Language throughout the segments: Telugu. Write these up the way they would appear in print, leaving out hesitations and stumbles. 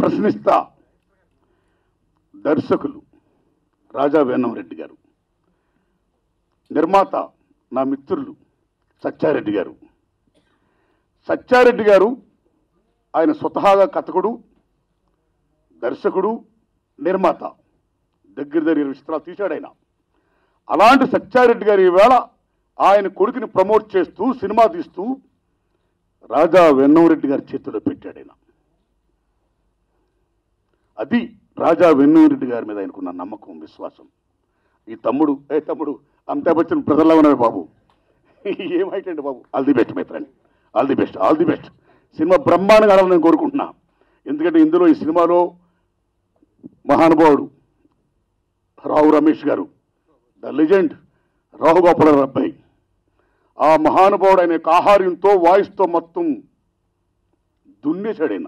ప్రశ్నిస్తా దర్శకులు రాజా వెన్నమరెడ్డి గారు, నిర్మాత నా మిత్రులు సత్యారెడ్డి గారు. సత్యారెడ్డి గారు ఆయన స్వతహాగా కథకుడు, దర్శకుడు, నిర్మాత, దగ్గర 20 చిత్రాలు తీశాడు ఆయన. అలాంటి సత్యారెడ్డి గారు ఈవేళ ఆయన కొడుకుని ప్రమోట్ చేస్తూ సినిమా తీస్తూ రాజా వెన్నమరెడ్డి గారి చేతిలో పెట్టాడు ఆయన. అది రాజా వెన్నమరెడ్డి గారి మీద ఆయనకున్న నమ్మకం, విశ్వాసం. ఈ తమ్ముడు అమితాబ్ బచ్చన్ ప్రజల్లో ఉన్నవి బాబు, ఏమైటండి బాబు. All the best my friend, all the best, all the best. Cinema బ్రహ్మాండంగా ఆడాలని నేను కోరుకుంటున్నా. ఎందుకంటే ఇందులో ఈ సినిమాలో మహానుభావుడు రావు రమేష్ గారు, ద లెజెండ్ రావు గోపాలరావు అబ్బాయి, ఆ మహానుభావుడు ఆయన యొక్క ఆహార్యంతో, వాయిస్తో మొత్తం దున్నేశాడైనా.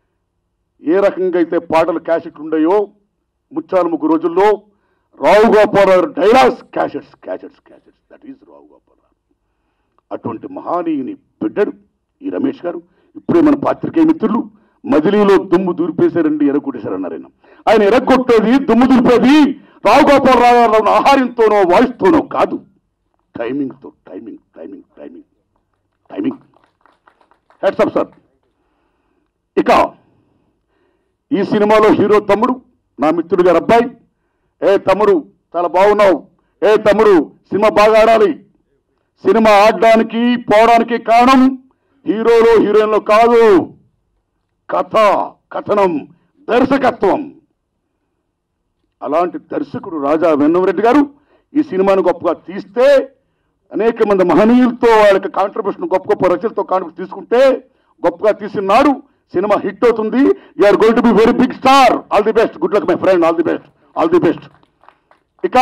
ఏ రకంగా అయితే పాటలు క్యాసెట్లు ఉన్నాయో ముచ్చాలు ముగ్గు రోజుల్లో, Rao Gopalarao dialogues cassettes cassettes cassettes, that is Rao Gopalarao. అటువంటి మహానీయుని బిడ్డడు ఈ రమేష్ గారు. ఇప్పుడే మన పాత్రికేయ మిత్రులు మజిలీలో దుమ్ము దూరిపేశారండి, ఎరగొట్టేశారన్నారు. ఆయన ఎరగొట్టేది, దుమ్ము దులిపేది రావు గోపాలరావు ఆహార్యంతోనో వాయిస్తోనో కాదు, టైమింగ్తో. Timing timing timing timing. Heads up sir. ఇక ఈ సినిమాలో హీరో తమ్ముడు నా మిత్రుడు గారు అబ్బాయి. ఏ తమ్ముడు చాలా బాగున్నావు, ఏ తమ్ముడు సినిమా బాగా ఆడాలి. సినిమా ఆడడానికి పోవడానికి కారణం హీరోలో హీరోయిన్లో కాదు, కథ, కథనం, దర్శకత్వం. అలాంటి దర్శకుడు రాజా వెన్నమరెడ్డి గారు ఈ సినిమాను గొప్పగా తీస్తే, అనేక మంది మహనీయులతో వాళ్ళకి కాంట్రిబ్యూషన్, గొప్ప గొప్ప రచనలతో కాంట్రిబ్యూషన్ తీసుకుంటే గొప్పగా తీసినాడు. సినిమా హిట్ అవుతుంది. You are going to be very big star. All the best, good luck my friend, all the best, all the best. ఇక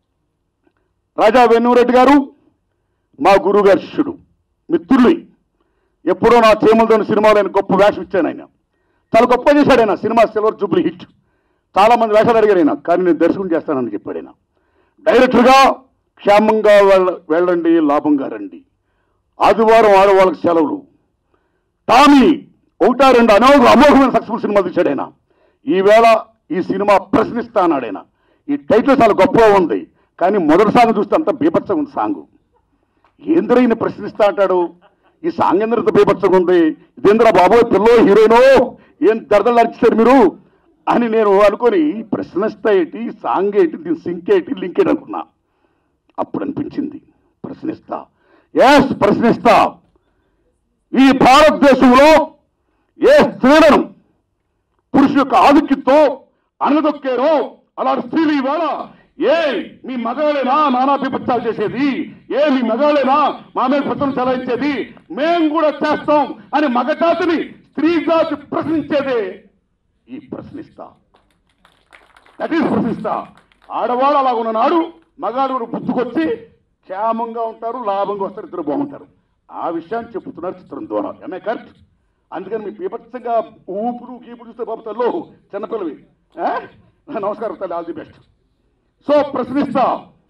రాజా వెన్నమరెడ్డి గారు మా గురువు గారి శిష్యుడు, మిత్రులు. ఎప్పుడో నా చేమలతోని సినిమాలో ఆయన గొప్ప వేషం ఇచ్చాను. ఆయన చాలా గొప్ప చేశాడు. ఆయన సినిమా సిల్వర్ జూబ్లీ హిట్. చాలామంది వేషాలు అడిగారు ఆయన, కానీ నేను దర్శకుని చేస్తానని చెప్పాడు ఆయన. డైరెక్టర్గా క్షేమంగా వెళ్ళండి, లాభంగా రండి, ఆదివారం ఆడవాళ్ళకి సెలవులు, టామీ, 1-2 అమోఘమైన సక్సెస్ఫుల్ సినిమా తీశాడు ఆయన. ఈవేళ ఈ సినిమా ప్రశ్నిస్తా అన్నాడు ఆయన. ఈ టైటిల్ చాలా గొప్పగా ఉంది, కానీ మొదటి సాంగ్ చూస్తే అంత బీభత్సంగా ఉంది సాంగ్. ఏంద్ర ఈయన ప్రశ్నిస్తా అంటాడు, ఈ సాంగ్ ఎందరితో బీభత్సంగా ఉంది, ఇదేంద్ర బాబోయ్ పిల్లో హీరోయినో ఏం దరదలు నడిచారు మీరు అని నేను అనుకొని, ప్రశ్నిస్తా ఏంటి, సాంగ్ ఏంటి, దీని సింక్ ఏంటి, లింక్ ఏంటి అనుకున్నా. అప్పుడు అనిపించింది ప్రశ్నిస్తా. ఎస్, ప్రశ్నిస్తా. ఈ భారతదేశంలో ఏ స్త్రీలను పురుషు యొక్క ఆధిక్యంతో అనగదొక్కారో అలాంటి స్త్రీలు ఇవాళ, ఏ మీ మగాళ్ళేనా నానా బీభత్సాలు చేసేది, ఏ మీ మగాళ్ళేనా మా మీద ప్రశ్నలు చలాయించేది, మేము కూడా చేస్తాం అని మగజాతిని, స్త్రీ జాతి ప్రశ్నించేదే ఈ ప్రశ్నిస్తా. దట్ ఈస్ ప్రశ్నిస్తా. ఆడవాడు అలా ఉన్ననాడు మగాడు బుద్ధికొచ్చి క్షేమంగా ఉంటారు, లాభంగా వస్తారు, ఇద్దరు బాగుంటారు. ఆ విషయాన్ని చెప్తున్నారు చిత్రం ద్వారా. MA correct? అందుకని మీ బీభత్సంగా ఊపురు గీపుడు చూస్తే బాబు తల్లు చిన్నపిల్లవి. నమస్కారం తల్లి, ఆల్ ది బెస్ట్. సో ప్రశ్నిస్తా.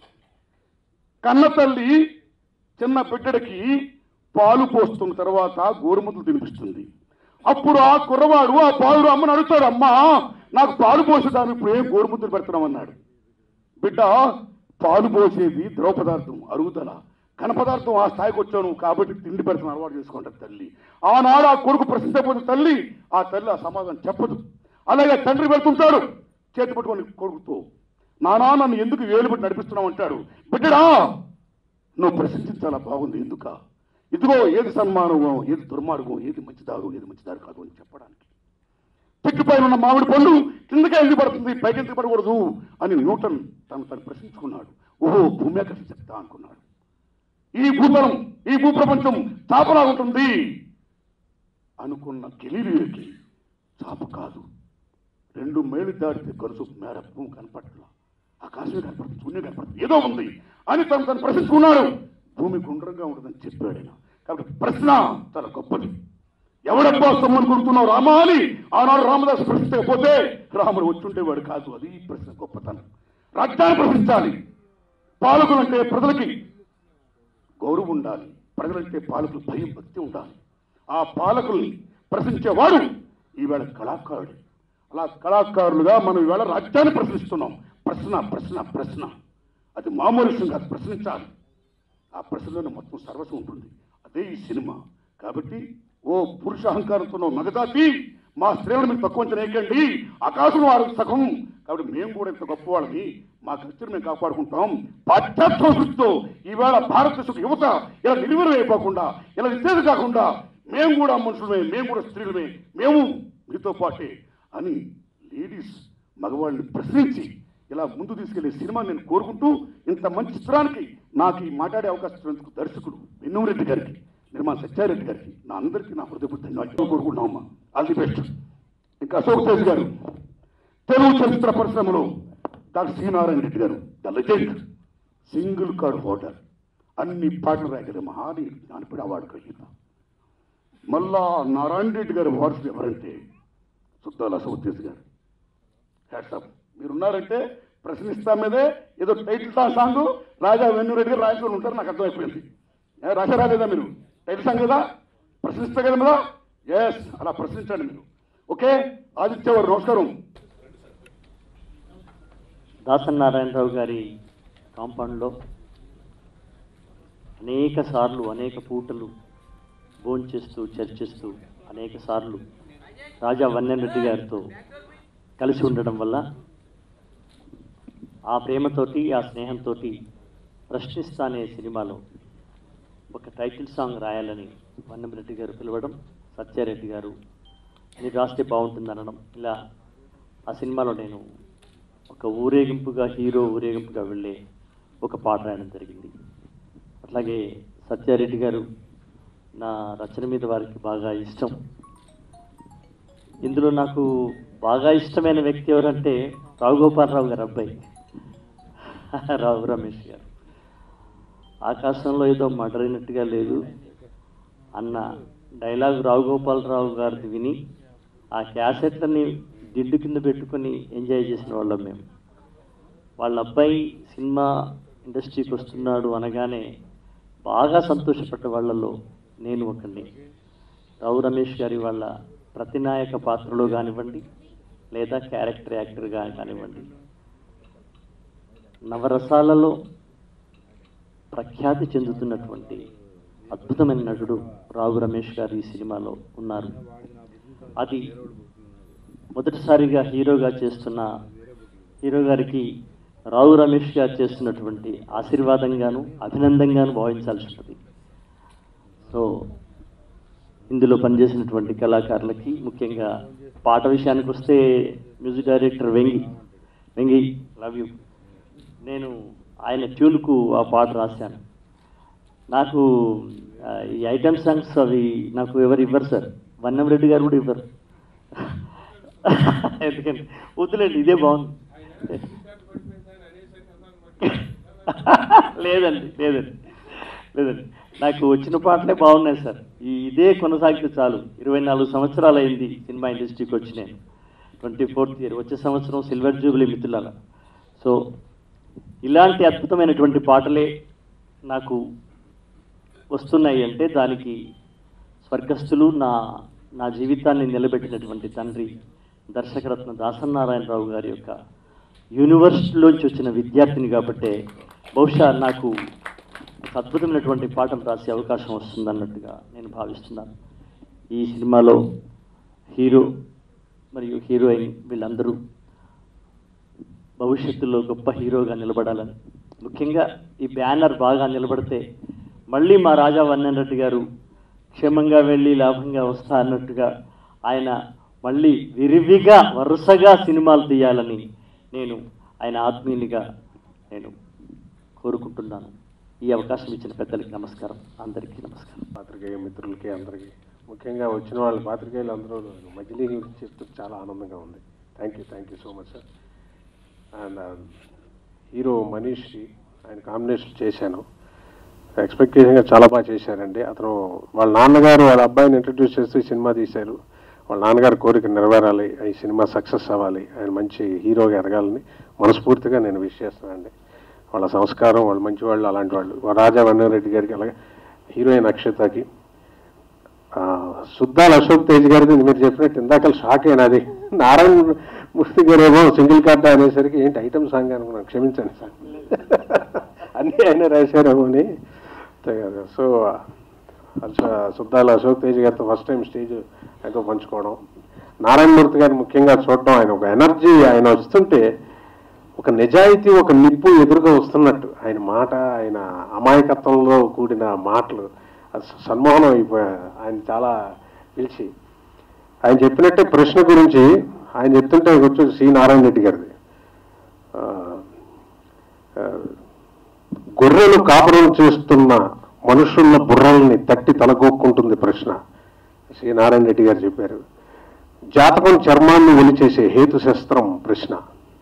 కన్న తల్లి చిన్న బిడ్డడికి పాలు పోస్తున్న తర్వాత గోరుముద్దలు తినిపిస్తుంది. అప్పుడు ఆ కుర్రవాడు ఆ పాలు అమ్మని అడుగుతాడు, అమ్మా నాకు పాలు పోసేదాన్ని ఇప్పుడు ఏం గోరుముద్దలు పెడుతున్నామన్నాడు. బిడ్డ, పాలు పోసేది ద్రవ పదార్థం, అరుగుదల, ఘన పదార్థం ఆ స్థాయికి వచ్చాను కాబట్టి తిండి పెడుతున్న అలవాటు చేసుకుంటారు తల్లి. ఆనాడు ఆ కొడుకు ప్రశ్నించకపోతే తల్లి ఆ సమాధానం చెప్పదు. అలాగే తండ్రి పెడుతుంటాడు చేతి పట్టుకొని కొడుకుతో, నానా నన్ను ఎందుకు వేలు పెట్టి నడిపిస్తున్నావు అంటాడు. బిడ్డడా నువ్వు ప్రశ్నించాలా, బాగుంది ఎందుక, ఇదిగో ఏది సన్మార్గం, ఏది దుర్మార్గం, ఏది మంచిదారు, ఏది మంచిదారు కాదు అని చెప్పడానికి. చెట్టుపైన ఉన్న మామిడి పండు కిందకే ఎందుకు పడుతుంది, పైకి ఎందుకు పడకూడదు అని న్యూటన్ తను ప్రశ్నించుకున్నాడు. ఓహో భూమ్యాకర్షణ చెప్తా అనుకున్నాడు. ఈ భూతలం, ఈ భూప్రపంచం చాపలా ఉంటుంది అనుకున్న గెలీలియోకి చాప కాదు, 2 మైళ్ళు దాటితే కరుసు మేర భూమి కనపట్ల, ఆకాశమే కనపడుతుంది, శూన్యం కనపడుతుంది, ఏదో ఉంది అని తను ప్రశ్నించుకున్నాడు. భూమి గుండ్రంగా ఉంటుందని చెప్పాడు ఆయన. కాబట్టి ప్రశ్న చాలా గొప్పది. ఎవడబ్బా సొమ్మని కొడుతున్నావు రామా అని ఆనాడు రామదాసు ప్రశ్నించకపోతే రాముడు వచ్చుంటేవాడు కాదు. అది ఈ ప్రశ్న గొప్పతనం. రాజ్యాన్ని ప్రశ్నించాలి. పాలకులంటే ప్రజలకి గౌరవం ఉండాలి, ప్రజలంటే పాలకులు భయం భక్తి ఉండాలి. ఆ పాలకుల్ని ప్రశ్నించేవాడు ఈవేళ కళాకారుడు. అలా కళాకారులుగా మనం ఇవాళ రాజ్యాన్ని ప్రశ్నిస్తున్నాం. ప్రశ్న ప్రశ్న ప్రశ్న అది మామూలు విషయం కాదు, ప్రశ్నించాలి. ఆ ప్రశ్నలోనే మొత్తం సర్వస్వం ఉంటుంది. అదే ఈ సినిమా. కాబట్టి ఓ పురుష అహంకారంతో మగజాతి మా స్త్రీలను మీరు తక్కువ అంచనేకండి, ఆకాశం వారికి సగం. కాబట్టి మేము కూడా ఇంత గొప్ప వాళ్ళని మా కల్చర్ మేము కాపాడుకుంటాం. పాశ్చాత్య సంస్కృతితో ఈవేళ భారతదేశ యువత ఇలా నిర్వీర్యం అయిపోకుండా, ఇలా విచ్చేది కాకుండా మేము కూడా మనుషులమే, మేము కూడా స్త్రీలమే, మేము మీతో పాటే అని లేడీస్ మగవాళ్ళని ప్రశ్నించి ఇలా ముందు తీసుకెళ్లే సినిమా నేను కోరుకుంటూ, ఇంత మంచి చిత్రానికి నాకు ఈ మాట్లాడే అవకాశం ఇచ్చినందుకు దర్శకుడు వెన్నూరెడ్డి గారికి, నిర్మాణ సత్యారెడ్డి గారికి, నా అందరికీ నా హృదయపూర్వక ధన్యవాదాలు కోరుకుంటున్నామమ్మా. All the best. ఇంకా అశోక్ తేజ్ గారు, తెలుగు చరిత్ర పరిశ్రమలో doctor C Narayana Reddy garu, the legend, single card holder, అన్ని పాటలు రాయగలిగే మహానీయుడు, జ్ఞానపీఠ అవార్డు గ్రహీత. మళ్ళా నారాయణ రెడ్డి గారి వారసుడు ఎవరంటే సుద్దాల అశోక్ తేజ్ గారు. హ్యాట్సాప్. మీరున్నారంటే ప్రశ్నిస్తా మీదే ఏదో టైటిల్ సాంగ్ రాజా వెన్నూరెడ్డి గారు రాయించుకొని ఉంటారు, నాకు అర్థమైపోయింది. రాశారా లేదా మీరు? టైటిల్ సాంగ్ కదా, ప్రశ్నిస్తా కదా కదా. ఎస్, అలా ప్రశ్నించండి మీరు. ఓకే, ఆదిత్య గారు నమస్కారం. దాసనారాయణరావు గారి కాంపౌండ్లో అనేక సార్లు, అనేక పూటలు భోంచేస్తూ చర్చిస్తూ అనేక సార్లు రాజా వన్నెరెడ్డి గారితో కలిసి ఉండడం వల్ల ఆ ప్రేమతోటి, ఆ స్నేహంతో ప్రశ్నిస్తా అనే సినిమాలో ఒక టైటిల్ సాంగ్ రాయాలని వన్నెరెడ్డి గారు పిలవడం, సత్యారెడ్డి గారు మీరు రాస్తే బాగుంటుంది అనడం, ఇలా ఆ సినిమాలో నేను ఒక ఊరేగింపుగా, హీరో ఊరేగింపుగా వెళ్ళే ఒక పాట రాయడం జరిగింది. అట్లాగే సత్యారెడ్డి గారు నా రచన మీద వారికి బాగా ఇష్టం. ఇందులో నాకు బాగా ఇష్టమైన వ్యక్తి ఎవరంటే రావుగోపాలరావు గారు అబ్బాయి రావు రమేష్ గారు. ఆకాశంలో ఏదో మడరైనట్టుగా లేదు అన్న డైలాగ్ రావుగోపాలరావు గారిది విని ఆ క్యాసెట్లని దిండు కింద పెట్టుకొని ఎంజాయ్ చేసిన వాళ్ళం మేము. వాళ్ళ అబ్బాయి సినిమా ఇండస్ట్రీకి వస్తున్నాడు అనగానే బాగా సంతోషపడ్డ వాళ్ళలో నేను ఒకడిని. రావు రమేష్ గారి వాళ్ళ ప్రతినాయక పాత్రలో కానివ్వండి, లేదా క్యారెక్టర్ యాక్టర్గా కానివ్వండి, నవరసాలలో ప్రఖ్యాతి చెందుతున్నటువంటి అద్భుతమైన నటుడు రావు రమేష్ గారు ఈ సినిమాలో ఉన్నారు. అది మొదటిసారిగా హీరోగా చేస్తున్న హీరో గారికి రావు రమేష్ గారు చేస్తున్నటువంటి ఆశీర్వాదంగాను, అభినందనగాను భావించాల్సి ఉంటుంది. సో ఇందులో పనిచేసినటువంటి కళాకారులకి, ముఖ్యంగా పాట విషయానికి వస్తే music director Vengi love you, నేను ఆయన ట్యూన్కు ఆ పాట రాశాను. నాకు ఈ ఐటమ్ సాంగ్స్ అవి నాకు ఎవరు ఇవ్వరు సార్, వన్నెరెడ్డి గారు కూడా ఇవ్వరు. ఎందుకంటే వద్దులేండి, ఇదే బాగుంది. లేదండి లేదండి లేదండి నాకు వచ్చిన పాటలే బాగున్నాయి సార్. ఇదే కొనసాగితే చాలు. 24 సంవత్సరాలు అయింది సినిమా ఇండస్ట్రీకి వచ్చి, నేను 24th ఇయర్, వచ్చే సంవత్సరం సిల్వర్ జూబ్లీ మిత్రులాల. సో ఇలాంటి అద్భుతమైనటువంటి పాటలే నాకు వస్తున్నాయి అంటే దానికి స్వర్గస్థులు, నా జీవితాన్ని నిలబెట్టినటువంటి తండ్రి దర్శకరత్న దాసనారాయణరావు గారి యొక్క యూనివర్సిటీలోంచి వచ్చిన విద్యార్థిని కాబట్టే బహుశా నాకు అద్భుతమైనటువంటి పాటలు రాసే అవకాశం వస్తుందన్నట్టుగా నేను భావిస్తున్నాను. ఈ సినిమాలో హీరో మరియు హీరోయిన్ వీళ్ళందరూ భవిష్యత్తులో గొప్ప హీరోగా నిలబడాలని, ముఖ్యంగా ఈ బ్యానర్ బాగా నిలబడితే మళ్ళీ మా రాజా వన్నెరెడ్డి గారు క్షేమంగా వెళ్ళి లాభంగా వస్తా అన్నట్టుగా ఆయన మళ్ళీ విరివిగా వరుసగా సినిమాలు తీయాలని నేను ఆయన ఆత్మీయునిగా నేను కోరుకుంటున్నాను. ఈ అవకాశం ఇచ్చిన పెద్దలకి నమస్కారం, అందరికీ నమస్కారం. పాత్రికేయ మిత్రులకి అందరికీ, ముఖ్యంగా వచ్చిన వాళ్ళ పాత్రికేయులు అందరూ మజిలీ గురించి చెప్తూ చాలా ఆనందంగా ఉంది. Thank you so much sir. And hero మనీష్కి ఆయన కాంబినేషన్ చేశాను. ఎక్స్పెక్టేషన్గా చాలా బాగా చేశారండి. అతను వాళ్ళ నాన్నగారు వాళ్ళ అబ్బాయిని ఇంట్రడ్యూస్ చేస్తూ ఈ సినిమా తీశారు. వాళ్ళ నాన్నగారి కోరిక నెరవేరాలి, ఈ సినిమా సక్సెస్ అవ్వాలి, ఆయన మంచి హీరోగా ఎదగాలని మనస్ఫూర్తిగా నేను విష్ చేస్తున్నానండి. వాళ్ళ సంస్కారం, వాళ్ళు మంచి వాళ్ళు, అలాంటి వాళ్ళు. రాజా వన్నెరెడ్డి గారికి, అలాగే హీరోయిన్ అక్షతకి, సుద్దాల అశోక్ తేజ్ గారిది మీరు చెప్పినట్టు ఇందాక షాక్ అయినది. నారాయణ మూర్తి గారు ఏమో సింగిల్ కార్డ్ అనేసరికి ఏంటి ఐటమ్ సాంగ్ అనుకున్నాను, క్షమించండి సార్, అన్నీ ఆయన రాశారేమో అని. సో సుద్దాల అశోక్ తేజ్ గారితో ఫస్ట్ టైం స్టేజ్ ఆయనతో పంచుకోవడం, నారాయణమూర్తి గారిని ముఖ్యంగా చూడడం, ఆయన ఒక ఎనర్జీ, ఆయన వస్తుంటే ఒక నిజాయితీ, ఒక నిప్పు ఎదురుగా వస్తున్నట్టు ఆయన మాట, ఆయన అమాయకత్వంలో కూడిన మాటలు సన్మోహనం అయిపోయారు. ఆయన చాలా పిలిచి ఆయన చెప్పినట్టే ప్రశ్న గురించి ఆయన చెప్తుంటే వచ్చి సి నారాయణ రెడ్డి గారిది, గొర్రెలు కాపురం చేస్తున్న మనుషుల బుర్రల్ని తట్టి తలగొక్కుంటుంది ప్రశ్న, సి నారాయణ రెడ్డి గారు చెప్పారు. జాతకం చర్మాన్ని ఒలిచేసే హేతు శస్త్రం ప్రశ్న,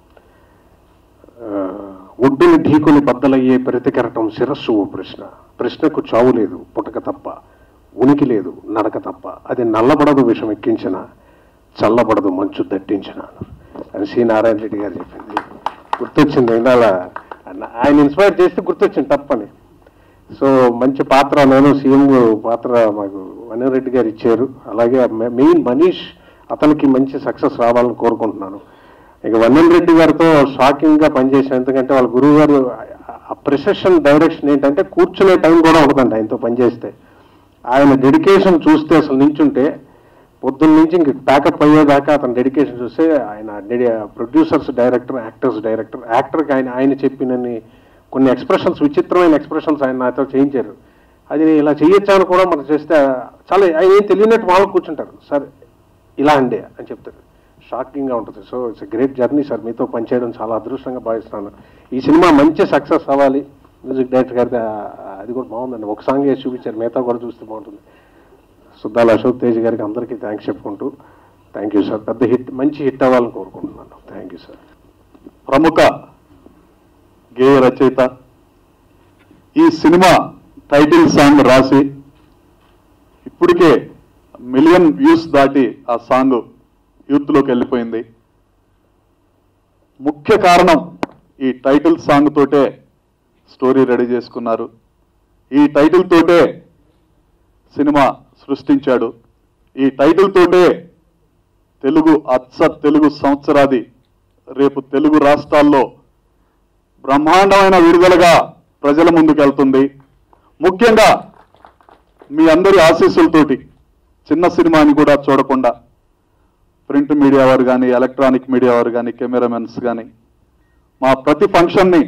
ఒడ్డుని ఢీకొని బద్దలయ్యే ప్రతికెరటం శిరస్సు ప్రశ్న. ప్రశ్నకు చావు లేదు, పుటక తప్ప, ఉనికి లేదు, నడక తప్ప. అది నల్లబడదు విషం ఎక్కించిన, చల్లబడదు మంచు దట్టించిన అని సి నారాయణ రెడ్డి గారు చెప్పింది గుర్తొచ్చింది. ఇందాల ఆయన ఇన్స్పైర్ చేస్తే గుర్తొచ్చింది తప్పని. సో మంచి పాత్ర, నేను సీఎం పాత్ర మాకు వనీర్ రెడ్డి గారు ఇచ్చారు. అలాగే మెయిన్ మనీష్, అతనికి మంచి సక్సెస్ రావాలని కోరుకుంటున్నాను. ఇక వనీర్ రెడ్డి గారితో షాకింగ్గా పనిచేసాను, ఎందుకంటే వాళ్ళ గురువు గారు ఆ ప్రిసెషన్ డైరెక్షన్ ఏంటంటే కూర్చునే టైం కూడా ఉండదండి ఆయనతో పనిచేస్తే. ఆయన డెడికేషన్ చూస్తే అసలు నించుంటే పొద్దున్న నుంచి ఇంక ప్యాకప్ అయ్యేదాకా అతను డెడికేషన్ చూస్తే, ఆయన ప్రొడ్యూసర్స్ డైరెక్టర్, యాక్టర్స్ డైరెక్టర్, యాక్టర్కి ఆయన చెప్పినన్ని కొన్ని ఎక్స్ప్రెషన్స్, విచిత్రమైన ఎక్స్ప్రెషన్స్ ఆయన నాతో చేయించారు. అది ఇలా చేయొచ్చాను కూడా మనం చేస్తే చాలా ఆయన ఏం తెలియనట్టు వాళ్ళు కూర్చుంటారు, సార్ ఇలా అండి అని చెప్తారు. షాకింగ్గా ఉంటుంది. So it's a great journey sir, మీతో పనిచేయడం చాలా అదృష్టంగా భావిస్తున్నాను. ఈ సినిమా మంచి సక్సెస్ అవ్వాలి. మ్యూజిక్ డైరెక్టర్ గారిది అది కూడా బాగుందండి, ఒక సాంగ్ వేసి చూపించారు, మిగతా కూడా చూస్తే బాగుంటుంది. సుద్దాల అశోక్ తేజ్ గారికి అందరికీ థ్యాంక్స్ చెప్పుకుంటూ, థ్యాంక్ యూ సార్, పెద్ద హిట్, మంచి హిట్ అవ్వాలని కోరుకుంటున్నాను. Thank you sir. ప్రముఖ గేయ రచయిత ఈ సినిమా టైటిల్ సాంగ్ రాసి ఇప్పటికే 1 మిలియన్ వ్యూస్ దాటి ఆ సాంగ్ యూత్లోకి వెళ్ళిపోయింది. ముఖ్య కారణం ఈ టైటిల్ సాంగ్ తోటే స్టోరీ రెడీ చేసుకున్నారు, ఈ టైటిల్ తోటే సినిమా సృష్టించాడు, ఈ టైటిల్ తోటే తెలుగు తెలుగు సంవత్సరాది రేపు తెలుగు రాష్ట్రాల్లో బ్రహ్మాండమైన విడుదలగా ప్రజల ముందుకు వెళ్తుంది. ముఖ్యంగా మీ అందరి ఆశీస్సులతోటి చిన్న సినిమాని కూడా చూడకుండా ప్రింట్ మీడియా వారు కానీ, ఎలక్ట్రానిక్ మీడియా వారు కానీ, కెమెరామెన్స్ కానీ మా ప్రతి ఫంక్షన్ని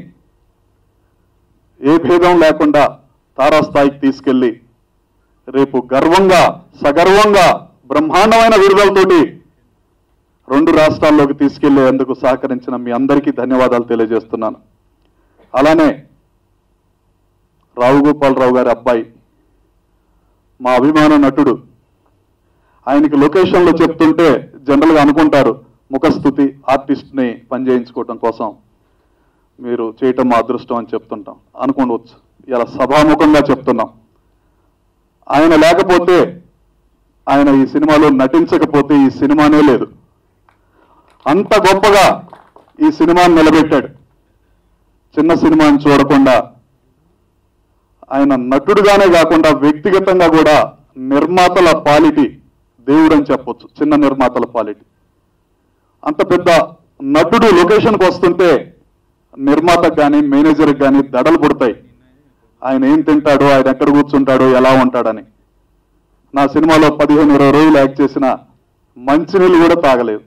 ఏ భేదం లేకుండా తారాస్థాయికి తీసుకెళ్ళి రేపు గర్వంగా, సగర్వంగా బ్రహ్మాండమైన విడుదలతోటి 2 రాష్ట్రాల్లోకి తీసుకెళ్లేందుకు సహకరించిన మీ అందరికీ ధన్యవాదాలు తెలియజేస్తున్నాను. అలానే రావుగోపాలరావు గారి అబ్బాయి, మా అభిమాన నటుడు, ఆయనకి లొకేషన్లో చెప్తుంటే జనరల్గా అనుకుంటారు ముఖస్థుతి ఆర్టిస్ట్ని పనిచేయించుకోవటం కోసం మీరు చేయటం మా అదృష్టం అని చెప్తుంటాం అనుకోవచ్చు. ఇలా సభాముఖంగా చెప్తున్నాం. ఆయన లేకపోతే, ఆయన ఈ సినిమాలో నటించకపోతే ఈ సినిమానే లేదు. అంత గొప్పగా ఈ సినిమాని నిలబెట్టాడు. చిన్న సినిమాని చూడకుండా ఆయన నటుడుగానే కాకుండా వ్యక్తిగతంగా కూడా నిర్మాతల పాలిటీ దేవుడు అని చెప్పొచ్చు. చిన్న నిర్మాతల పాలిటీ. అంత పెద్ద నటుడు లొకేషన్కి వస్తుంటే నిర్మాతకు కానీ, మేనేజర్కి కానీ దడలు పుడతాయి. ఆయన ఏం తింటాడో, ఆయన ఎక్కడ కూర్చుంటాడో, ఎలా ఉంటాడని. నా సినిమాలో 15-20 రోజులు యాక్ట్ చేసిన మంచినీళ్ళు కూడా తాగలేదు.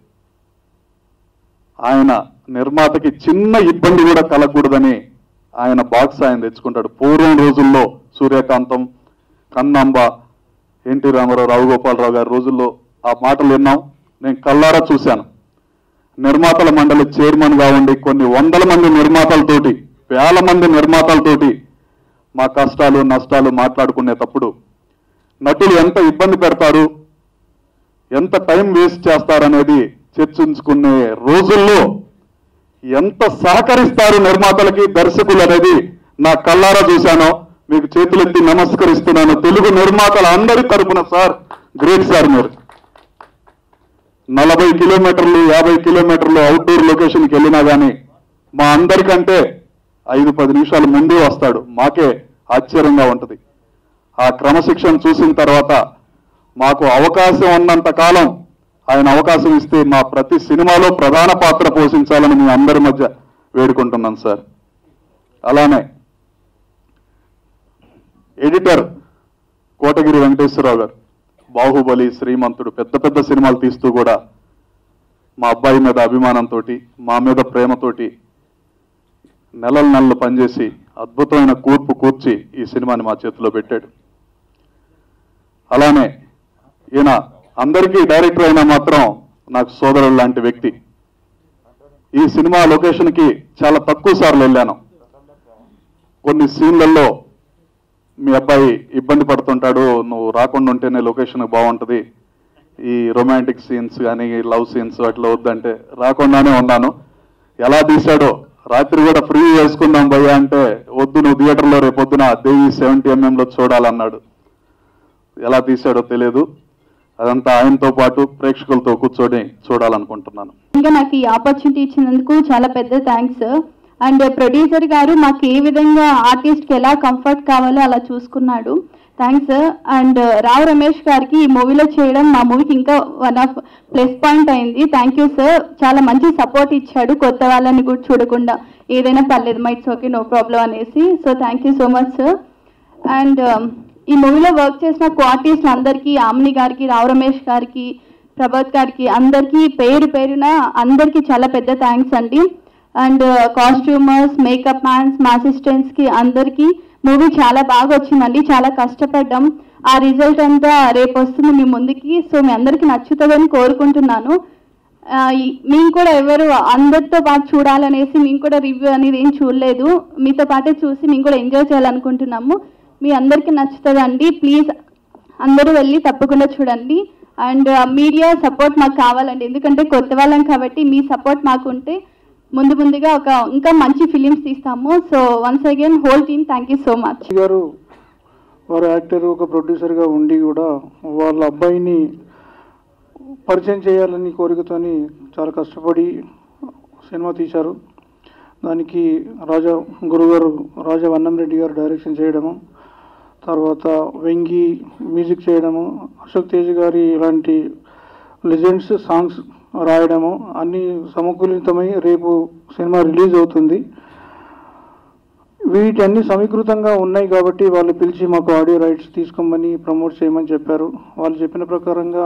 ఆయన నిర్మాతకి చిన్న ఇబ్బంది కూడా కలగకూడదని ఆయన బాక్స్ ఆయన తెచ్చుకుంటాడు. పూర్వం రోజుల్లో సూర్యకాంతం, కన్నాంబ, ఎన్టీ రామారావు, రావుగోపాలరావు గారి రోజుల్లో ఆ మాటలు విన్నాం. నేను కళ్ళారా చూశాను. నిర్మాతల మండలి చైర్మన్గా ఉండి కొన్ని 100 మంది నిర్మాతలతోటి, 1000 మంది నిర్మాతలతోటి మా కష్టాలు నష్టాలు మాట్లాడుకునేటప్పుడు నటులు ఎంత ఇబ్బంది పెడతారు, ఎంత టైం వేస్ట్ చేస్తారనేది చర్చించుకునే రోజుల్లో ఎంత సహకరిస్తారు నిర్మాతలకి, దర్శకులు అనేది నా కళ్ళారా చూశాను. మీకు చేతులెత్తి నమస్కరిస్తున్నాను. తెలుగు నిర్మాతల అందరి తరపున సార్, గ్రేట్ సార్. మీరు 40 కిలోమీటర్లు 50 కిలోమీటర్లు అవుట్డోర్ లొకేషన్కి వెళ్ళినా కానీ మా అందరికంటే 5-10 నిమిషాలు ముందే వస్తాడు. మాకే ఆశ్చర్యంగా ఉంటుంది. ఆ క్రమశిక్షణ చూసిన తర్వాత మాకు అవకాశం ఉన్నంత కాలం ఆయన అవకాశం ఇస్తే మా ప్రతి సినిమాలో ప్రధాన పాత్ర పోషించాలని మీ అందరి మధ్య వేడుకుంటున్నాను సార్. అలానే ఎడిటర్ కోటగిరి వెంకటేశ్వరరావు గారు, బాహుబలి, శ్రీమంతుడు పెద్ద పెద్ద సినిమాలు తీస్తూ కూడా మా అబ్బాయి మీద అభిమానంతో, మా మీద ప్రేమతోటి నెలలు పనిచేసి అద్భుతమైన కూర్చి ఈ సినిమాని మా చేతిలో పెట్టాడు. అలానే ఈయన అందరికీ డైరెక్టర్ అయినా మాత్రం నాకు సోదరుడు లాంటి వ్యక్తి. ఈ సినిమా లొకేషన్కి చాలా తక్కువ సార్లు వెళ్ళాను. కొన్ని సీన్లలో మీ అబ్బాయి ఇబ్బంది పడుతుంటాడు, నువ్వు రాకుండా ఉంటేనే లొకేషన్ బాగుంటుంది, ఈ రొమాంటిక్ సీన్స్ కానీ లవ్ సీన్స్ అట్లా వద్దంటే రాకుండానే ఉన్నాను. ఎలా తీశాడో రాత్రి కూడా ఫ్రీ చేసుకుందాం భయ్యా అంటే వద్దు, నువ్వు థియేటర్లో రేపొద్దున దేవి 70mm చూడాలన్నాడు. ఎలా తీశాడో తెలియదు. అదంతా ఆయనతో పాటు ప్రేక్షకులతో కూర్చొని చూడాలనుకుంటున్నాను. ఇంకా నాకు ఈ ఆపర్చునిటీ ఇచ్చినందుకు చాలా పెద్ద థ్యాంక్స్. అండ్ ప్రొడ్యూసర్ గారు మాకు ఏ విధంగా ఆర్టిస్ట్కి ఎలా కంఫర్ట్ కావాలో అలా చూసుకున్నాడు. థ్యాంక్స్. అండ్ రావు రమేష్ గారికి ఈ మూవీలో చేయడం మా మూవీకి ఇంకా వన్ ఆఫ్ ప్లస్ పాయింట్ అయింది. Thank you sir. చాలా మంచి సపోర్ట్ ఇచ్చాడు, కొత్త వాళ్ళని కూడా చూడకుండా ఏదైనా పర్లేదు మైట్స్ ఓకే నో ప్రాబ్లం అనేసి. So thank you so much sir. And ఈ మూవీలో వర్క్ చేసిన కో ఆర్టిస్టులు అందరికీ, ఆమ్ని గారికి, రావు రమేష్ గారికి, ప్రభాత్ గారికి అందరికీ పేరున అందరికీ చాలా పెద్ద థ్యాంక్స్ అండి. అండ్ కాస్ట్యూమర్స్, మేకప్ మ్యాన్స్, మా అసిస్టెంట్స్కి అందరికీ మూవీ చాలా బాగా వచ్చిందండి. చాలా కష్టపడ్డాం. ఆ రిజల్ట్ అంతా రేపు వస్తుంది మీ ముందుకి. సో మీ అందరికీ నచ్చుతుందని కోరుకుంటున్నాను. మేము కూడా ఎవరు అందరితో పాటు చూడాలనేసి మేము కూడా రివ్యూ అనేది ఏం చూడలేదు, మీతో పాటే చూసి మేము కూడా ఎంజాయ్ చేయాలనుకుంటున్నాము. మీ అందరికీ నచ్చుతుందండి. ప్లీజ్ అందరూ వెళ్ళి తప్పకుండా చూడండి. అండ్ మీడియా సపోర్ట్ మాకు కావాలండి, ఎందుకంటే కొత్త వాళ్ళం కాబట్టి మీ సపోర్ట్ మాకు ఉంటే ముందుగా ఇంకా మంచి ఫిలిమ్స్ తీస్తాము. So once again whole team thank you so much. Garu వారు యాక్టర్, ఒక ప్రొడ్యూసర్గా ఉండి కూడా వాళ్ళ అబ్బాయిని పరిచయం చేయాలని కోరికతోని చాలా కష్టపడి సినిమా తీశారు. దానికి గురుగారు రాజా వన్నంరెడ్డి గారు డైరెక్షన్ చేయడము, తర్వాత వెంగి మ్యూజిక్ చేయడము, అశోక్ తేజ్ గారి ఇలాంటి లెజెండ్స్ సాంగ్స్ రాయడము అన్నీ సమకూలితమై రేపు సినిమా రిలీజ్ అవుతుంది. వీటన్నీ సమీకృతంగా ఉన్నాయి కాబట్టి వాళ్ళు పిలిచి మాకు ఆడియో రైట్స్ తీసుకోమని ప్రమోట్ చేయమని చెప్పారు. వాళ్ళు చెప్పిన ప్రకారంగా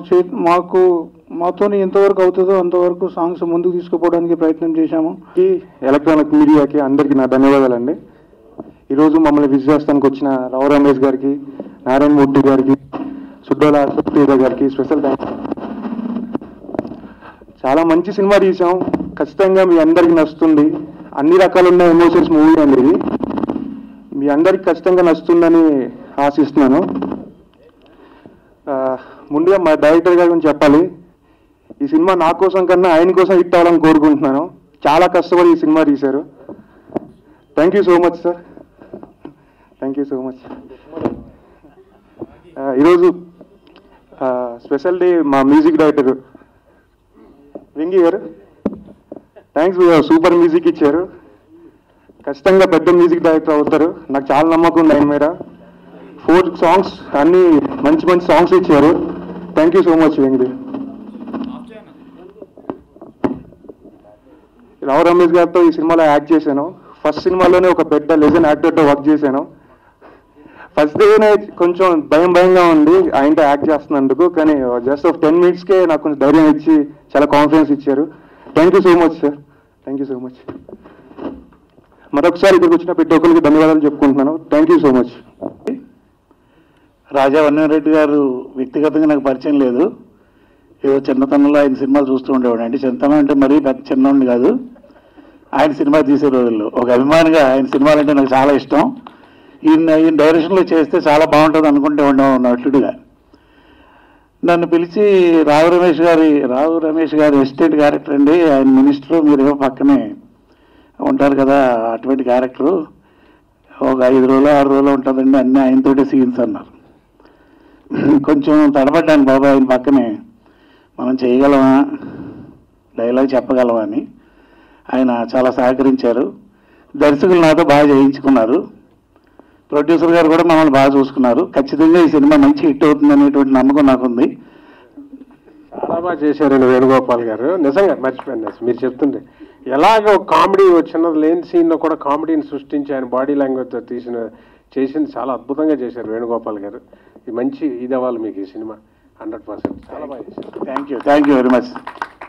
మాతో ఎంతవరకు అవుతుందో అంతవరకు సాంగ్స్ ముందుకు తీసుకుపోవడానికి ప్రయత్నం చేశాము. ఎలక్ట్రానిక్ మీడియాకి అందరికీ నా ధన్యవాదాలండి. ఈరోజు మమ్మల్ని విజిట్ చేస్తానికి వచ్చిన రావు రమేష్ గారికి, నారాయణ మూర్తి గారికి, సుడ్డోల సుప్రియ గారికి స్పెషల్ థ్యాంక్స్. చాలా మంచి సినిమా తీసాం, ఖచ్చితంగా మీ అందరికి నచ్చుతుంది. అన్ని రకాలున్న ఎమోషన్స్ మూవీ అండి ఇది. మీ అందరికి ఖచ్చితంగా నచ్చుతుందని ఆశిస్తున్నాను. ముందుగా మా డైరెక్టర్ గారి గురించి చెప్పాలి. ఈ సినిమా నా కోసం కన్నా ఆయన కోసం హిట్ అవ్వాలని కోరుకుంటున్నాను. చాలా కష్టపడి ఈ సినిమా తీశారు. Thank you so much sir. Thank you so much. ఈరోజు స్పెషల్ డే మా music director Vengi garu, thanks, super music ఇచ్చారు. ఖచ్చితంగా పెద్ద మ్యూజిక్ డైరెక్టర్ అవుతారు, నాకు చాలా నమ్మకం ఉంది ఆయన మీద. 4 సాంగ్స్ అన్నీ మంచి మంచి సాంగ్స్ ఇచ్చారు. Thank you so much Vengi. Rao Ramesh గారితో ఈ సినిమాలో యాక్ట్ చేశాను. ఫస్ట్ సినిమాలోనే ఒక పెద్ద లెజెండ్ యాక్టర్తో వర్క్ చేశాను. ఫస్ట్ డేనే కొంచెం భయంగా ఉంది ఆయనతో యాక్ట్ చేస్తున్నందుకు, కానీ జస్ట్ ఒక 10 minutesకే నాకు కొంచెం ధైర్యం ఇచ్చి చాలా కాన్ఫిడెన్స్ ఇచ్చారు. Thank you so much sir. Thank you so much. మరొకసారి ఇక్కడికి వచ్చిన ప్రతి ఒక్కరికి ధన్యవాదాలు చెప్పుకుంటున్నాను. Thank you so much. Raja Vannamreddy garu వ్యక్తిగతంగా నాకు పరిచయం లేదు. ఏదో చిన్నతనంలో ఆయన సినిమాలు చూస్తూ ఉండేవాడు. అంటే చిన్నతనం అంటే మరీ పెద్ద చిన్నవాడిని కాదు, ఆయన సినిమా తీసే రోజుల్లో ఒక అభిమానిగా ఆయన సినిమాలు అంటే నాకు చాలా ఇష్టం. ఈయన డైరెక్షన్లో చేస్తే చాలా బాగుంటుంది అనుకుంటే ఉండవు నటుడుగా. నన్ను పిలిచి రావు రమేష్ గారి అసిస్టెంట్ క్యారెక్టర్ అండి, ఆయన మినిస్టర్, మీరేమో పక్కనే ఉంటారు కదా, అటువంటి క్యారెక్టరు ఒక 5 రోజులు 6 రోజులు ఉంటుందండి, అన్నీ ఆయనతోటే సీన్స్ అన్నారు. కొంచెం తడబడ్డాను, బాబా ఆయన పక్కనే మనం చేయగలమా, డైలాగ్ చెప్పగలమా అని. ఆయన చాలా సహకరించారు. దర్శకులు నాతో బాగా చేయించుకున్నారు. ప్రొడ్యూసర్ గారు కూడా మమ్మల్ని బాగా చూసుకున్నారు. ఖచ్చితంగా ఈ సినిమా మంచి హిట్ అవుతుంది అనేటువంటి నమ్మకం నాకుంది. చాలా బాగా చేశారండి వేణుగోపాల్ గారు. నిజంగా మర్చిపోయాను మీరు చెప్తుంటే. ఎలాగ ఒక కామెడీ చిన్నది లేని సీన్లో కూడా కామెడీని సృష్టించి ఆయన బాడీ లాంగ్వేజ్తో చేసింది చాలా అద్భుతంగా చేశారు వేణుగోపాల్ గారు. ఇది మంచి ఇది అవ్వాలి మీకు ఈ సినిమా 100%. చాలా బాగా చేశారు. Thank you very much.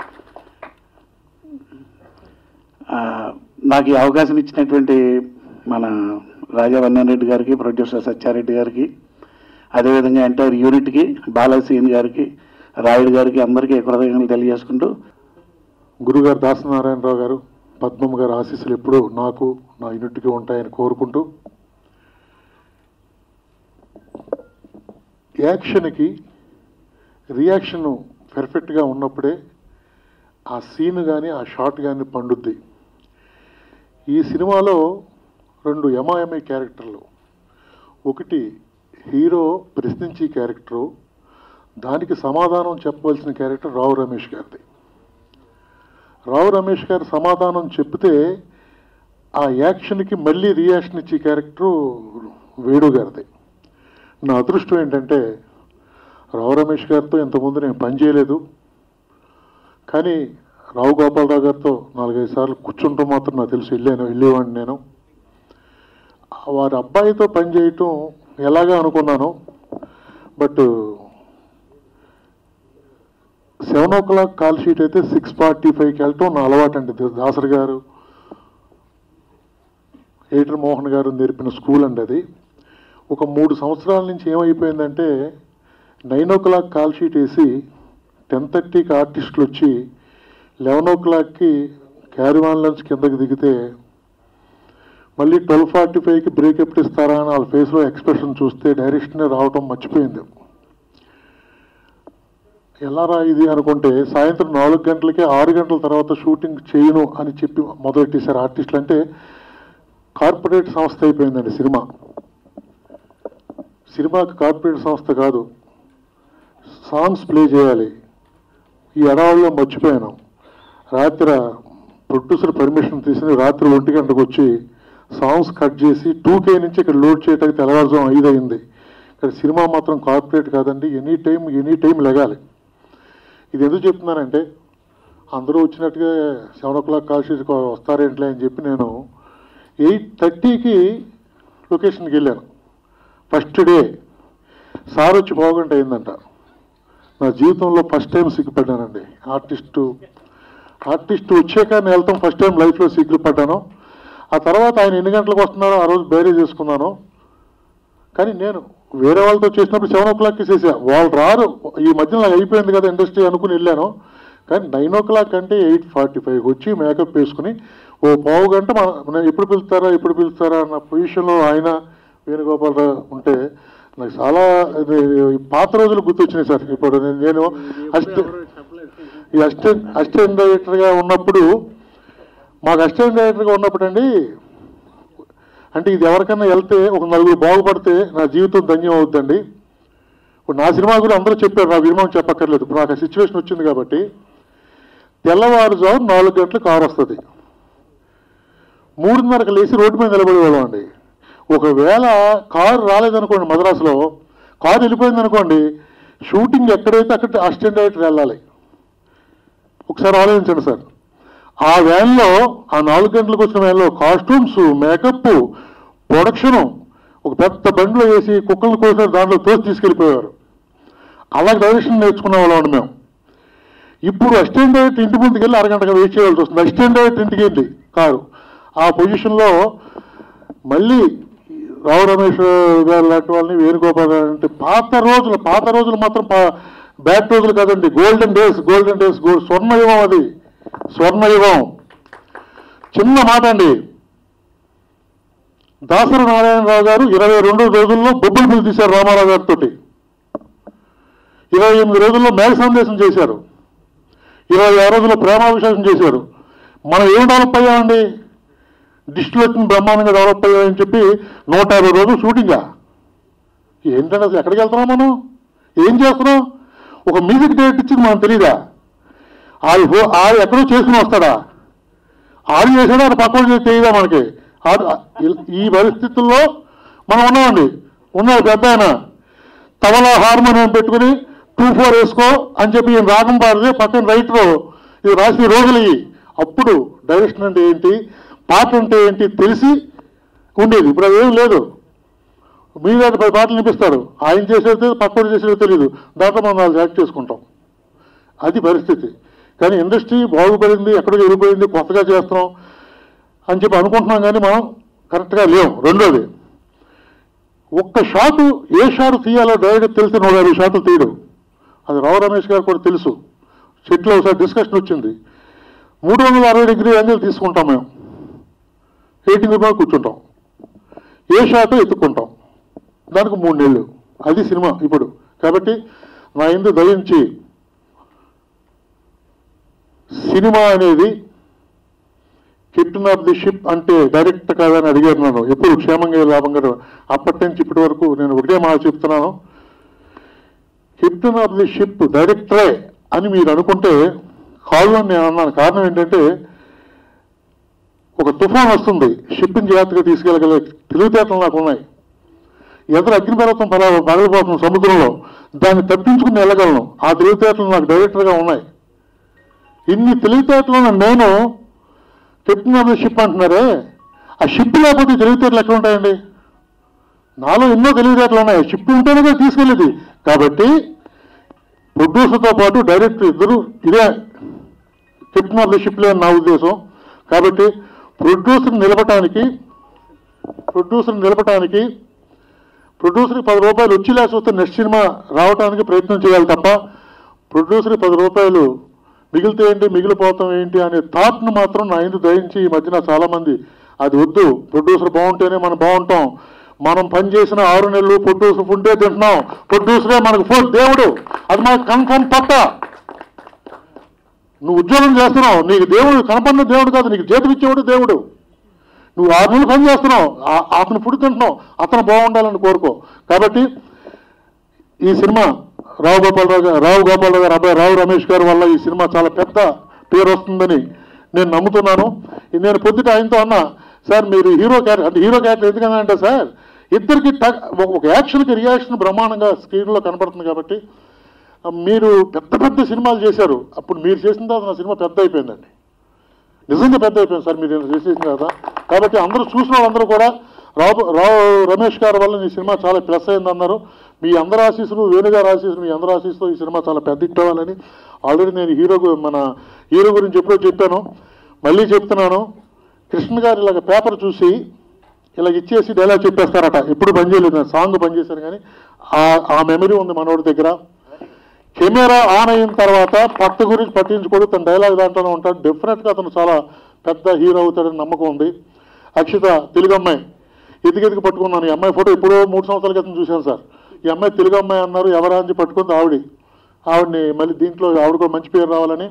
నాకు ఈ అవకాశం ఇచ్చినటువంటి మన రాజా వన్నెన్ రెడ్డి గారికి, ప్రొడ్యూసర్ సత్యారెడ్డి గారికి, అదేవిధంగా ఎంటైర్ యూనిట్కి, బాలసీన్ గారికి, రాయుడు గారికి అందరికీ కృతజ్ఞతలు తెలియజేసుకుంటూ, గురుగారు దాసనారాయణరావు గారు, పద్మమ్మ గారు ఆశీస్సులు ఎప్పుడూ నాకు నా యూనిట్కి ఉంటాయని కోరుకుంటూ, యాక్షన్కి రియాక్షన్ పర్ఫెక్ట్గా ఉన్నప్పుడే ఆ సీన్ కానీ ఆ షాట్ కానీ పండుద్ది. ఈ సినిమాలో 2 ఎంఐఎంఐ క్యారెక్టర్లు, ఒకటి హీరో ప్రశ్నించే క్యారెక్టరు, దానికి సమాధానం చెప్పవలసిన క్యారెక్టర్ రావు రమేష్ గారిది. రావు రమేష్ గారు సమాధానం చెప్తే ఆ యాక్షన్కి మళ్ళీ రియాక్షన్ ఇచ్చే క్యారెక్టరు వేణు గారిది. నా అదృష్టం ఏంటంటే రావు రమేష్ గారితో ఇంతకుముందు నేను పనిచేయలేదు, కానీ రావు గోపాలరావు గారితో 4-5 సార్లు కూర్చుంటూ మాత్రం నాకు తెలిసి వెళ్ళేవాడిని నేను. వారి అబ్బాయితో పనిచేయటం ఎలాగా అనుకున్నాను, బట్ 7 o'clock కాల్ షీట్ అయితే 6:45కి వెళ్ళటం నా అలవాటు అండి. దాసరి గారు, ఎడిటర్ మోహన్ గారు నేర్పిన స్కూల్ అండి అది. ఒక 3 సంవత్సరాల నుంచి ఏమైపోయిందంటే 9 o'clock కాల్ షీట్ వేసి 10:30కి ఆర్టిస్టులు వచ్చి 11 o'clockకి క్యారీవాన్ లంచ్ కిందకి దిగితే మళ్ళీ 12:45కి బ్రేక్ ఎప్పుడు ఇస్తారా అని వాళ్ళ ఫేస్లో ఎక్స్ప్రెషన్ చూస్తే డైరెక్షనే రావటం మర్చిపోయింది. ఎలా రా ఇది అనుకుంటే సాయంత్రం 4 గంటలకే 6 గంటల తర్వాత షూటింగ్ చేయను అని చెప్పి మొదలెట్టేశారు ఆర్టిస్టులు. అంటే కార్పొరేట్ సంస్థ అయిపోయిందండి సినిమా. సినిమాకి కార్పొరేట్ సంస్థ కాదు, సాంగ్స్ ప్లే చేయాలి. ఈ అడవాళ్ళలో మర్చిపోయాను. రాత్రి ప్రొడ్యూసర్ పర్మిషన్ తీసుకుని రాత్రి 1 గంటకు వచ్చి సాంగ్స్ కట్ చేసి 2K నుంచి ఇక్కడ లోడ్ చేయడానికి తెల్లవారుజాము 5 అయింది. ఇక్కడ సినిమా మాత్రం కార్పొరేట్ కాదండి, ఎనీ టైం లెగాలి. ఇది ఎందుకు చెప్తున్నానంటే అందరూ వచ్చినట్టుగా 7 o'clock కాల్ షీట్కి వస్తారేంట్లే అని చెప్పి నేను 8:30కి లొకేషన్కి వెళ్ళాను. ఫస్ట్ డే సార్ వచ్చి బాగుంటే అయిందంట. నా జీవితంలో ఫస్ట్ టైం సిగ్గుపడ్డానండి. ఆర్టిస్ట్ వచ్చాక నేను వెళ్తాం ఫస్ట్ టైం లైఫ్లో సిగ్గుపడ్డాను. ఆ తర్వాత ఆయన ఎన్ని గంటలకు వస్తున్నారో ఆ రోజు బేరీ చేసుకున్నాను. కానీ నేను వేరే వాళ్ళతో చేసినప్పుడు 7 o'clockకి చేసా, వాళ్ళు రారు, ఈ మధ్యలో నాకు అయిపోయింది కదా ఇండస్ట్రీ అనుకుని వెళ్ళాను. కానీ 9 o'clock అంటే 8:45 వచ్చి మేకప్ వేసుకుని ఓ పావు గంట మనం ఎప్పుడు పిలుస్తారా అన్న పొజిషన్లో ఆయన వేణుగోపాలరావు ఉంటే నాకు చాలా పాత రోజులు గుర్తొచ్చినాయి సార్. ఇప్పుడు నేను అసిస్టెంట్ డైరెక్టర్గా ఉన్నప్పుడు, మాకు అసిస్టెంట్ డైరెక్టర్గా ఉన్నప్పుడు అండి, అంటే ఇది ఎవరికైనా వెళ్తే ఒక 4 బాగుపడితే నా జీవితం ధన్యం అవుతుందండి. ఇప్పుడు నా సినిమా గురించి అందరూ చెప్పారు, నా సినిమా చెప్పక్కర్లేదు. ఇప్పుడు నాకు ఆ సిచ్యువేషన్ వచ్చింది కాబట్టి తెల్లవారుజాము 4 గంటలకు కారు వస్తుంది, 3:30కి లేచి రోడ్డు మీద నిలబడేవాళ్ళం అండి. ఒకవేళ కారు రాలేదనుకోండి, మద్రాసులో కారు వెళ్ళిపోయింది అనుకోండి, షూటింగ్ ఎక్కడైతే అక్కడ అసిస్టెంట్ డైరెక్టర్ వెళ్ళాలి. ఒకసారి ఆలోచించండి సార్. ఆ వ్యాన్లో, ఆ 4 గంటలకు వచ్చిన వ్యాన్లో కాస్ట్యూమ్స్, మేకప్, ప్రొడక్షను ఒక పెద్ద బండిలో వేసి కుక్కలను కోసారు, దాంట్లో తోసి తీసుకెళ్ళిపోయారు. అలాగే డైరెక్షన్ నేర్చుకునే వాళ్ళం మేము. ఇప్పుడు అసిస్టెంట్ డైరెక్టర్ ఇంటి ముందుకు వెళ్ళి 1 గంటగా వెయిట్ చేయాల్సి వస్తుంది. అసిస్టెంట్ డైరెక్టర్ ఇంటికి వెళ్ళి కారు. ఆ పొజిషన్లో మళ్ళీ రావు రమేష్ గారు లాంటి వాళ్ళని, వేణుగోపాల్ గారు అంటే పాత రోజులు మాత్రం బ్యాడ్ రోజులు కాదండి, గోల్డెన్ డేస్, స్వర్ణయుగం, అది స్వర్ణయుగం. చిన్న మాట అండి, దాసరి నారాయణరావు గారు 22 రోజుల్లో బొబ్బులు బిల్లు తీశారు రామారావు గారితో. 28 రోజుల్లో మేఘ సందేశం చేశారు, 26 రోజుల్లో ప్రేమాభిషేకం చేశారు. మనం ఏం డెవలప్ అయ్యామండి, డిస్టిల్ వచ్చిన బ్రహ్మాండంగా డెవలప్ అయ్యామని చెప్పి 150 రోజులు షూటింగా. ఏంటంటే అసలు ఎక్కడికి వెళ్తున్నాం, మనం ఏం చేస్తున్నాం? ఒక మ్యూజిక్ డైరెక్టర్ ఇచ్చింది మనకు తెలీదా? ఆడు ఎక్కడో చేసుకుని వస్తాడా? ఆడు చేసాడా, అది పక్కన తెలియదా మనకి? ఈ పరిస్థితుల్లో మనం ఉన్నామండి, ఉన్నాడు పెద్ద ఆయన తబలా హార్మోనియం పెట్టుకుని 2/4 వేసుకో అని చెప్పి ఈయన రాగం పాడితే పక్కన రైటరు ఇది రాసి రోజులు అప్పుడు డైరెక్షన్ అంటే ఏంటి, పాట అంటే ఏంటి తెలిసి ఉండేది. ఇప్పుడు అదేం లేదు. మీద 10 పాటలు వినిపిస్తారు, ఆయన చేసేది పక్కన చేసేది తెలియదు, దాంట్లో మనం 4 యాక్ట్ చేసుకుంటాం. అది పరిస్థితి. కానీ ఇండస్ట్రీ బాగుపడింది, ఎక్కడికి వెళ్ళిపోయింది, కొత్తగా చేస్తున్నాం అని చెప్పి అనుకుంటున్నాం, కానీ మనం కరెక్ట్గా లేవు. రెండోది, ఒక్క షాటు ఏ షాటు తీయాలో డైరెక్ట్ తెలిసి 150 షాట్లు తీయడం. అది రావు రమేష్ గారు కూడా తెలుసు. చెట్లో ఒకసారి డిస్కషన్ వచ్చింది, 360 డిగ్రీ యాంగిల్ తీసుకుంటాం మేము, 18 రూపాయలు కూర్చుంటాం, ఏ షాటు ఎత్తుకుంటాం, దానికి 3 నెలలు. అది సినిమా ఇప్పుడు. కాబట్టి నా ఇందు దయించి సినిమా అనేది కెప్టెన్ ఆఫ్ ది షిప్ అంటే డైరెక్ట్ కాదని అడిగారు నన్ను, ఎప్పుడు క్షేమంగా లాభంగా. అప్పటి నుంచి ఇప్పటి వరకు నేను ఒకటే మాట చెప్తున్నాను, కెప్టెన్ ఆఫ్ ది షిప్ డైరెక్టరే అని మీరు అనుకుంటే కాదు అని నేను అన్నాను. కారణం ఏంటంటే ఒక తుఫాన్ వస్తుంది, షిప్ని జాగ్రత్తగా తీసుకెళ్ళగల తెలివితేటలు నాకు ఉన్నాయి. ఎదురు అగ్నిపర్వతం పగలిపోతున్న సముద్రంలో దాన్ని తప్పించుకుని వెళ్ళగలను, ఆ తెలివితేటలు నాకు డైరెక్టర్గా ఉన్నాయి. ఇన్ని తెలివితేటలను నేను కెప్టెన్ ఆఫ్ ది షిప్ అంటున్నారే, ఆ షిప్ లేకపోతే తెలివితేటలు ఎక్కడ ఉంటాయండి? నాలో ఎన్నో తెలివితేటలు ఉన్నాయి, షిప్ ఉంటేనే కదా తీసుకెళ్ళేది. కాబట్టి ప్రొడ్యూసర్తో పాటు డైరెక్టర్ ఇద్దరు ఇదే కెప్టెన్ ఆఫ్ ది షిప్ లేని నా ఉద్దేశం. కాబట్టి ప్రొడ్యూసర్ని నిలపటానికి ప్రొడ్యూసర్కి 10 రూపాయలు వచ్చి లేకపోతే నెక్స్ట్ సినిమా రావడానికి ప్రయత్నం చేయాలి తప్ప, ప్రొడ్యూసర్కి 10 రూపాయలు మిగిలితే ఏంటి, మిగిలిపోతాం ఏంటి అనే థాట్ను మాత్రం నా ఇందు దయించి ఈ మధ్యన చాలామంది అది వద్దు, ప్రొడ్యూసర్ బాగుంటేనే మనం బాగుంటాం, మనం పనిచేసిన 6 నెలలు ప్రొడ్యూసర్ ఫుడ్డే తింటున్నాం, ప్రొడ్యూసరే మనకు ఫుడ్ దేవుడు, అది మనకు కన్ఫర్మ్ పక్క. నువ్వు ఉద్యోగం చేస్తున్నావు, నీకు దేవుడు కనపడిన దేవుడు కాదు, నీకు జీతం ఇచ్చేవాడు దేవుడు. నువ్వు 6 నెలలు పని చేస్తున్నావు, అతను ఫుడ్ తింటున్నావు, అతను బాగుండాలని కోరుకో. కాబట్టి ఈ సినిమా రావు గోపాలరావు గారు అబ్బాయి రావు రమేష్ గారి వల్ల ఈ సినిమా చాలా పెద్ద పేరు వస్తుందని నేను నమ్ముతున్నాను. నేను పొద్దుట ఆయనతో అన్నా, సార్ మీరు హీరో క్యారెక్టర్ ఎందుకన్నా అంటే, సార్ ఇద్దరికి ఒక యాక్షన్కి రియాక్షన్ బ్రహ్మాండంగా స్క్రీన్లో కనపడుతుంది. కాబట్టి మీరు పెద్ద సినిమాలు చేశారు, అప్పుడు మీరు చేసిన తర్వాత నా సినిమా పెద్ద అయిపోయిందండి, నిజంగా పెద్ద అయిపోయింది సార్ మీరు చేసిన తర్వాత. కాబట్టి అందరూ చూసిన వాళ్ళందరూ కూడా రావు రమేష్ గారి వల్ల ఈ సినిమా చాలా ప్లస్ అయిందన్నారు. మీ అందరి ఆశీస్సులు, వేణుగారు ఆశీస్సులు, మీ అందరి ఆశీస్సులో ఈ సినిమా చాలా పెద్ద హిట్ అవ్వాలని. ఆల్రెడీ నేను మన హీరో గురించి ఎప్పుడో చెప్పాను, మళ్ళీ చెప్తున్నాను. కృష్ణ గారు ఇలాగ పేపర్ చూసి ఇలా ఇచ్చేసి డైలాగ్ చెప్పేస్తారట. ఎప్పుడు పనిచేయలేదు, నేను సాంగ్ పనిచేశాను, కానీ ఆ మెమరీ ఉంది మనోడి దగ్గర. కెమెరా ఆన్ అయిన తర్వాత పట్టు గురించి పట్టించుకోడు, తన డైలాగ్ దాంట్లోనే ఉంటాడు. డెఫినెట్గా అతను చాలా పెద్ద హీరో అవుతాడని నమ్మకం ఉంది. అక్షిత తెలుగు అమ్మాయి ఎదిగెదిగి పట్టుకున్నాను. ఈ అమ్మాయి ఫోటో ఎప్పుడో 3 సంవత్సరాల క్రితం చూశాను సార్. ఈ అమ్మాయి తెలుగు అమ్మాయి అన్నారు, ఎవరా అని పట్టుకుంది ఆవిడ్ని మళ్ళీ దీంట్లో ఆవిడ కూడా మంచి పేరు రావాలని.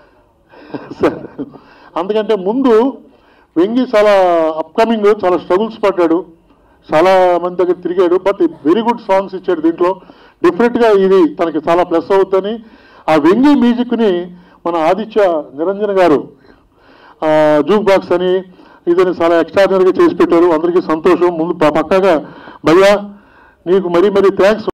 అందుకంటే ముందు వెంగి చాలా అప్కమింగ్, చాలా స్ట్రగుల్స్ పడ్డాడు, చాలా మంది దగ్గర తిరిగాడు, బట్ వెరీ గుడ్ సాంగ్స్ ఇచ్చాడు దీంట్లో. డెఫినెట్గా ఇది తనకి చాలా ప్లస్ అవుతుందని. ఆ వెంగి మ్యూజిక్ని మన ఆదిత్య నిరంజన్ గారు జూక్ బాక్స్ అని ఇదని చాలా ఎక్స్ట్రాడినరీగా చేసి పెట్టారు. అందరికీ సంతోషం. ముందు పక్కాగా భయ్యా నీకు మరీ థ్యాంక్స్.